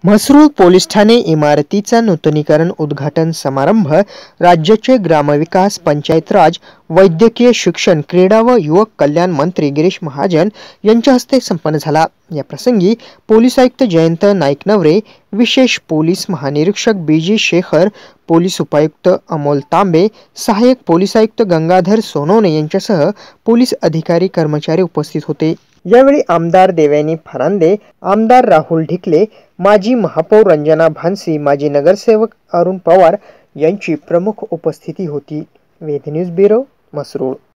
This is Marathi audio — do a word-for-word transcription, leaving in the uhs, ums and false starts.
म्हसरूळ पोलीस ठाणे इमारतीचा नूतनीकरण उद्घाटन समारंभ राज्याचे ग्रामविकास, पंचायत राज, वैद्यकीय शिक्षण, क्रीडा व युवक कल्याण मंत्री गिरीश महाजन यांच्या हस्ते संपन्न झाला। या प्रसंगी पोलीस आयुक्त जयंत नाईकनवरे, विशेष पोलीस महानिरीक्षक बी जी शेखर, पोलीस उपायुक्त अमोल तांबे, सहाय्यक पोलीस आयुक्त गंगाधर सोनवणे यांच्यासह पोलीस अधिकारी कर्मचारी उपस्थित होते। यावेळी आमदार देवयानी फरांदे, आमदार राहुल ढिकले, माजी महापौर रंजना भानसी, माजी नगरसेवक अरुण पवार यांची प्रमुख उपस्थिती होती। Ved news bureau, Mhasrul.